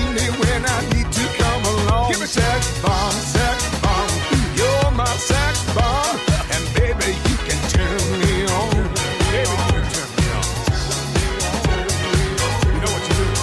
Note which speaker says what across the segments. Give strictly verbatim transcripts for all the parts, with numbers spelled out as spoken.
Speaker 1: need me when I need to come along. Give me sex bomb, sex bomb. You're my sex bomb. And baby, you can turn me on. Baby, you can turn me on. You know what you do.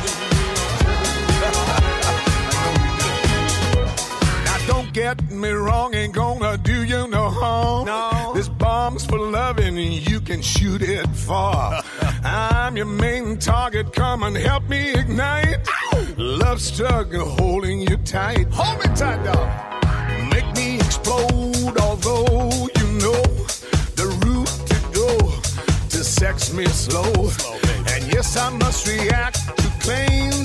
Speaker 1: Now don't get me wrong, ain't gonna do you no harm. No. This bomb's for loving and you can shoot it far. I'm your main target, come and help me ignite. Ow! Love struggle holding you tight. Hold me tight, dog. Make me explode, although you know the route to go to sex me slow. slow and yes, I must react to claims